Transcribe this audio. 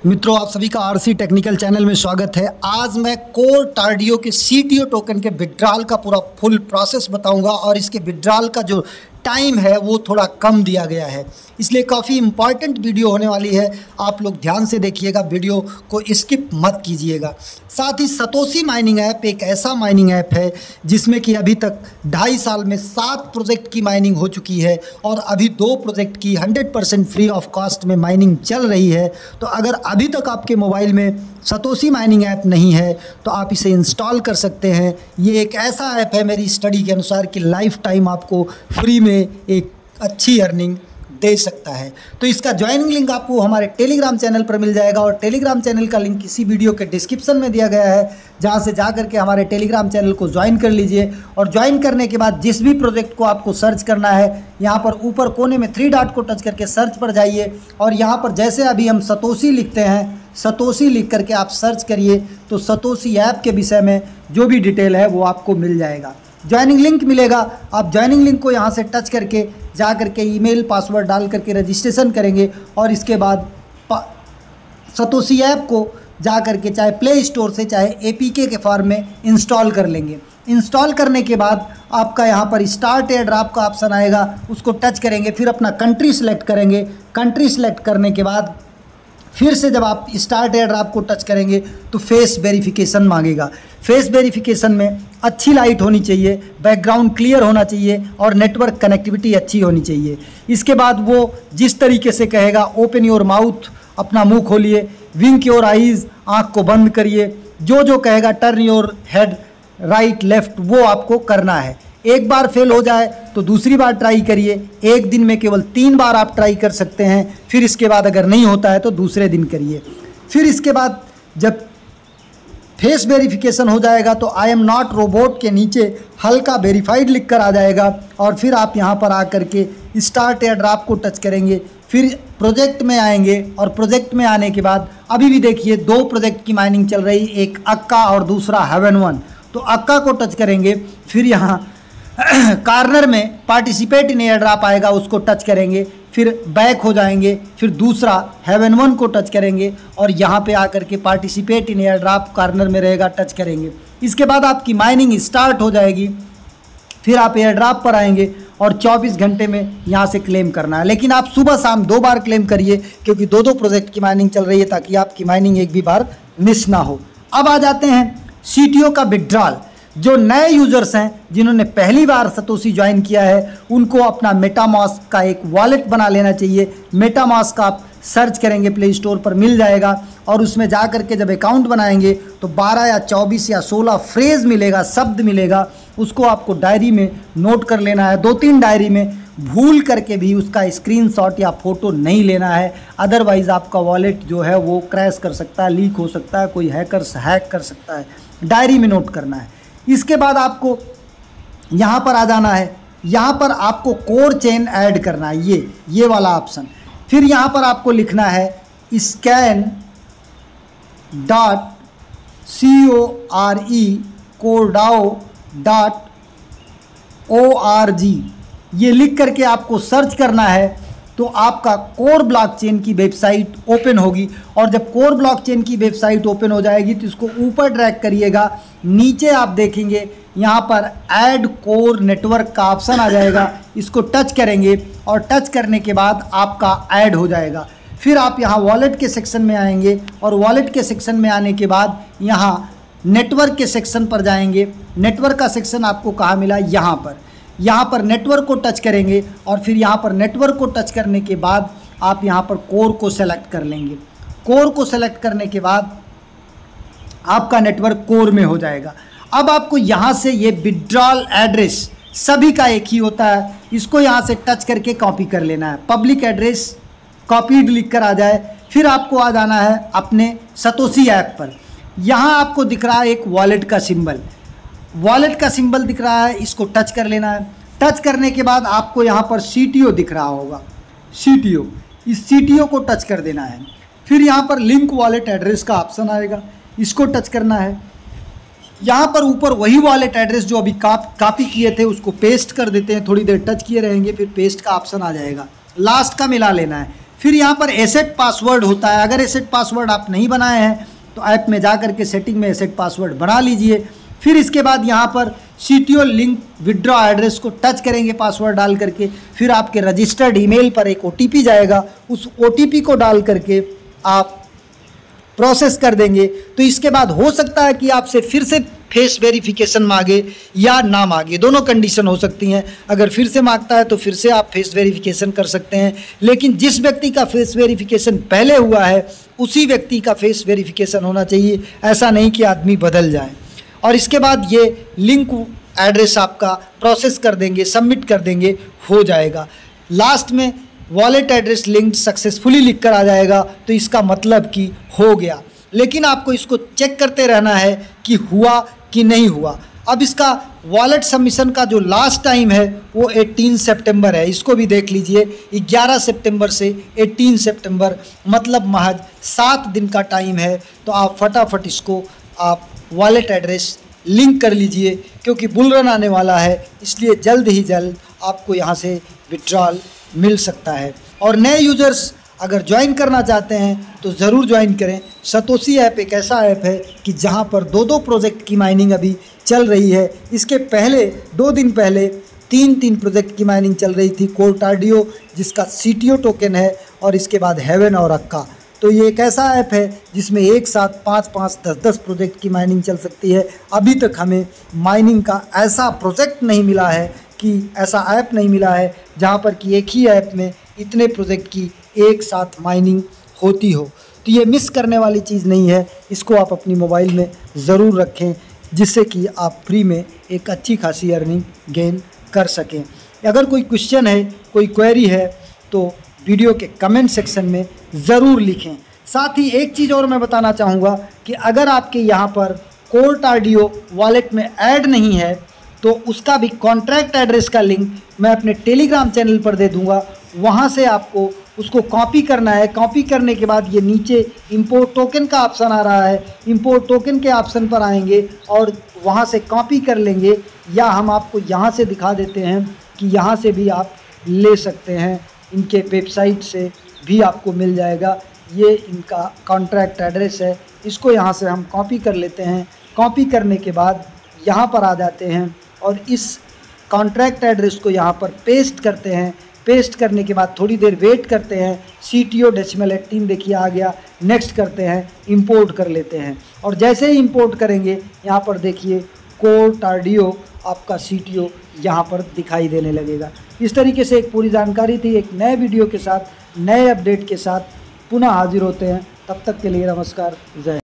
मित्रों, आप सभी का आरसी टेक्निकल चैनल में स्वागत है। आज मैं कोर टार्डियो के सीटीओ टोकन के विड्रॉल का पूरा फुल प्रोसेस बताऊंगा और इसके विड्रॉल का जो टाइम है वो थोड़ा कम दिया गया है, इसलिए काफ़ी इम्पॉर्टेंट वीडियो होने वाली है। आप लोग ध्यान से देखिएगा, वीडियो को स्किप मत कीजिएगा। साथ ही सतोशी माइनिंग ऐप एक ऐसा माइनिंग ऐप है जिसमें कि अभी तक 2.5 साल में 7 प्रोजेक्ट की माइनिंग हो चुकी है और अभी 2 प्रोजेक्ट की 100% फ्री ऑफ कॉस्ट में माइनिंग चल रही है। तो अगर अभी तक आपके मोबाइल में सतोशी माइनिंग ऐप नहीं है तो आप इसे इंस्टॉल कर सकते हैं। ये एक ऐसा ऐप है मेरी स्टडी के अनुसार कि लाइफ टाइम आपको फ्री में एक अच्छी अर्निंग दे सकता है। तो इसका ज्वाइनिंग लिंक आपको हमारे टेलीग्राम चैनल पर मिल जाएगा और टेलीग्राम चैनल का लिंक इसी वीडियो के डिस्क्रिप्शन में दिया गया है, जहां से जा करके हमारे टेलीग्राम चैनल को ज्वाइन कर लीजिए। और ज्वाइन करने के बाद जिस भी प्रोजेक्ट को आपको सर्च करना है, यहाँ पर ऊपर कोने में 3 डॉट को टच करके सर्च पर जाइए और यहाँ पर जैसे अभी हम सतोशी लिखते हैं, सतोशी लिख करके आप सर्च करिए तो सतोशी ऐप के विषय में जो भी डिटेल है वो आपको मिल जाएगा। ज्वाइनिंग लिंक मिलेगा, आप ज्वाइनिंग लिंक को यहाँ से टच करके जा करके ईमेल पासवर्ड डाल करके रजिस्ट्रेशन करेंगे और इसके बाद सतोशी ऐप को जा करके चाहे प्ले स्टोर से चाहे एपीके के फॉर्म में इंस्टॉल कर लेंगे। इंस्टॉल करने के बाद आपका यहाँ पर स्टार्ट एयर ड्रॉप का ऑप्शन आएगा, उसको टच करेंगे, फिर अपना कंट्री सेलेक्ट करेंगे। कंट्री सेलेक्ट करने के बाद फिर से जब आप स्टार्ट एयर ड्रॉप को टच करेंगे तो फेस वेरिफिकेशन मांगेगा। फेस वेरिफिकेशन में अच्छी लाइट होनी चाहिए, बैकग्राउंड क्लियर होना चाहिए और नेटवर्क कनेक्टिविटी अच्छी होनी चाहिए। इसके बाद वो जिस तरीके से कहेगा ओपन योर माउथ, अपना मुंह खोलिए, विंक योर आइज़, आँख को बंद करिए, जो जो कहेगा turn your head right left वो आपको करना है। एक बार फेल हो जाए तो दूसरी बार ट्राई करिए। एक दिन में केवल 3 बार आप ट्राई कर सकते हैं। फिर इसके बाद अगर नहीं होता है तो दूसरे दिन करिए। फिर इसके बाद जब फेस वेरिफिकेशन हो जाएगा तो आई एम नॉट रोबोट के नीचे हल्का वेरीफाइड लिख कर आ जाएगा और फिर आप यहाँ पर आकर के स्टार्ट एयर ड्रॉप को टच करेंगे। फिर प्रोजेक्ट में आएंगे और प्रोजेक्ट में आने के बाद अभी भी देखिए 2 प्रोजेक्ट की माइनिंग चल रही, एक अक्का और दूसरा हेवन 1। तो अक्का को टच करेंगे, फिर यहाँ कार्नर में पार्टिसिपेट इन एयर ड्रॉप आएगा, उसको टच करेंगे, फिर बैक हो जाएंगे, फिर दूसरा हेवन 1 को टच करेंगे और यहाँ पे आकर के participate in airdrop corner में रहेगा, टच करेंगे। इसके बाद आपकी माइनिंग स्टार्ट हो जाएगी। फिर आप एयर ड्रॉप पर आएंगे और 24 घंटे में यहाँ से क्लेम करना है, लेकिन आप सुबह शाम 2 बार क्लेम करिए क्योंकि 2 प्रोजेक्ट की माइनिंग चल रही है ताकि आपकी माइनिंग एक भी बार मिस ना हो। अब आ जाते हैं सीटीओ का विड्रॉल। जो नए यूजर्स हैं जिन्होंने पहली बार सतोशी ज्वाइन किया है उनको अपना मेटामास्क का एक वॉलेट बना लेना चाहिए। मेटामास्क आप सर्च करेंगे, प्ले स्टोर पर मिल जाएगा और उसमें जा कर के जब अकाउंट बनाएंगे तो 12 या 24 या 16 फ्रेज मिलेगा, शब्द मिलेगा, उसको आपको डायरी में नोट कर लेना है। 2-3 डायरी में भूल करके भी उसका स्क्रीनशॉट या फ़ोटो नहीं लेना है, अदरवाइज़ आपका वॉलेट जो है वो क्रैश कर सकता है, लीक हो सकता है, कोई हैकर्स हैक कर सकता है। डायरी में नोट करना है। इसके बाद आपको यहाँ पर आ जाना है, यहाँ पर आपको कोर चेन ऐड करना है, ये वाला ऑप्शन। फिर यहाँ पर आपको लिखना है scan.core.org। ये लिख करके आपको सर्च करना है तो आपका कोर ब्लॉकचेन की वेबसाइट ओपन होगी और जब कोर ब्लॉकचेन की वेबसाइट ओपन हो जाएगी तो इसको ऊपर ड्रैग करिएगा। नीचे आप देखेंगे यहाँ पर ऐड कोर नेटवर्क का ऑप्शन आ जाएगा, इसको टच करेंगे और टच करने के बाद आपका ऐड हो जाएगा। फिर आप यहाँ वॉलेट के सेक्शन में आएंगे और वॉलेट के सेक्शन में आने के बाद यहाँ नेटवर्क के सेक्शन पर जाएंगे। नेटवर्क का सेक्शन आपको कहाँ मिला, यहाँ पर नेटवर्क को टच करेंगे और फिर यहाँ पर नेटवर्क को टच करने के बाद आप यहाँ पर कोर को सेलेक्ट कर लेंगे। कोर को सेलेक्ट करने के बाद आपका नेटवर्क कोर में हो जाएगा। अब आपको यहाँ से ये विड्रॉल एड्रेस सभी का एक ही होता है, इसको यहाँ से टच करके कॉपी कर लेना है। पब्लिक एड्रेस कॉपीड लिख कर आ जाए। फिर आपको आ जाना है अपने सतोशी ऐप पर। यहाँ आपको दिख रहा है एक वॉलेट का सिंबल, वॉलेट का सिंबल दिख रहा है, इसको टच कर लेना है। टच करने के बाद आपको यहाँ पर सीटीओ दिख रहा होगा, सीटीओ, इस सीटीओ को टच कर देना है। फिर यहाँ पर लिंक वॉलेट एड्रेस का ऑप्शन आएगा, इसको टच करना है। यहाँ पर ऊपर वही वॉलेट एड्रेस जो अभी कॉपी किए थे उसको पेस्ट कर देते हैं, थोड़ी देर टच किए रहेंगे, फिर पेस्ट का ऑप्शन आ जाएगा, लास्ट का मिला लेना है। फिर यहाँ पर एसेट पासवर्ड होता है। अगर एसेट पासवर्ड आप नहीं बनाए हैं तो ऐप में जा करके सेटिंग में एसेट पासवर्ड बना लीजिए। फिर इसके बाद यहाँ पर CTO लिंक विड्रॉ एड्रेस को टच करेंगे पासवर्ड डाल करके। फिर आपके रजिस्टर्ड ईमेल पर एक OTP जाएगा, उस OTP को डाल करके आप प्रोसेस कर देंगे। तो इसके बाद हो सकता है कि आपसे फिर से फेस वेरिफिकेशन मांगे या ना मांगे, दोनों कंडीशन हो सकती हैं। अगर फिर से मांगता है तो फिर से आप फेस वेरिफिकेशन कर सकते हैं, लेकिन जिस व्यक्ति का फेस वेरिफिकेशन पहले हुआ है उसी व्यक्ति का फेस वेरिफिकेशन होना चाहिए, ऐसा नहीं कि आदमी बदल जाए। और इसके बाद ये लिंक एड्रेस आपका प्रोसेस कर देंगे, सबमिट कर देंगे, हो जाएगा। लास्ट में वॉलेट एड्रेस लिंक्ड सक्सेसफुली लिख कर आ जाएगा, तो इसका मतलब कि हो गया। लेकिन आपको इसको चेक करते रहना है कि हुआ कि नहीं हुआ। अब इसका वॉलेट सबमिशन का जो लास्ट टाइम है वो 18 सितंबर है, इसको भी देख लीजिए। 11 सितंबर से 18 सितंबर मतलब महज 7 दिन का टाइम है। तो आप फटाफट इसको आप वॉलेट एड्रेस लिंक कर लीजिए, क्योंकि बुल रन आने वाला है, इसलिए जल्द ही जल्द आपको यहाँ से विड्रॉल मिल सकता है। और नए यूज़र्स अगर ज्वाइन करना चाहते हैं तो ज़रूर ज्वाइन करें। सतोशी ऐप एक ऐसा ऐप है कि जहाँ पर 2 प्रोजेक्ट की माइनिंग अभी चल रही है। इसके पहले 2 दिन पहले 3 प्रोजेक्ट की माइनिंग चल रही थी। कोर्टाडियो जिसका CTO टोकन है, और इसके बाद हेवन और अक्का। तो ये एक ऐसा ऐप है जिसमें एक साथ 5-5, 10-10 प्रोजेक्ट की माइनिंग चल सकती है। अभी तक हमें माइनिंग का ऐसा प्रोजेक्ट नहीं मिला है, कि ऐसा ऐप नहीं मिला है जहाँ पर कि एक ही ऐप में इतने प्रोजेक्ट की एक साथ माइनिंग होती हो। तो ये मिस करने वाली चीज़ नहीं है, इसको आप अपनी मोबाइल में ज़रूर रखें, जिससे कि आप फ्री में एक अच्छी खासी अर्निंग गेन कर सकें। अगर कोई क्वेश्चन है, कोई क्वेरी है, तो वीडियो के कमेंट सेक्शन में ज़रूर लिखें। साथ ही एक चीज़ और मैं बताना चाहूँगा कि अगर आपके यहाँ पर कोर्टाडियो वॉलेट में ऐड नहीं है तो उसका भी कॉन्ट्रैक्ट एड्रेस का लिंक मैं अपने टेलीग्राम चैनल पर दे दूँगा। वहाँ से आपको उसको कॉपी करना है। कॉपी करने के बाद ये नीचे इंपोर्ट टोकन का ऑप्शन आ रहा है, इंपोर्ट टोकन के ऑप्शन पर आएंगे और वहाँ से कॉपी कर लेंगे, या हम आपको यहाँ से दिखा देते हैं कि यहाँ से भी आप ले सकते हैं। इनके वेबसाइट से भी आपको मिल जाएगा। ये इनका कॉन्ट्रैक्ट एड्रेस है, इसको यहाँ से हम कॉपी कर लेते हैं। कॉपी करने के बाद यहाँ पर आ जाते हैं और इस कॉन्ट्रैक्ट एड्रेस को यहाँ पर पेस्ट करते हैं। पेस्ट करने के बाद थोड़ी देर वेट करते हैं। CTO डेसिमल 18 देखिए आ गया। नेक्स्ट करते हैं, इंपोर्ट कर लेते हैं। और जैसे ही इंपोर्ट करेंगे यहाँ पर देखिए कोर्टाडियो आपका CTO यहाँ पर दिखाई देने लगेगा। इस तरीके से एक पूरी जानकारी थी। एक नए वीडियो के साथ, नए अपडेट के साथ पुनः हाजिर होते हैं। तब तक के लिए नमस्कार, जय।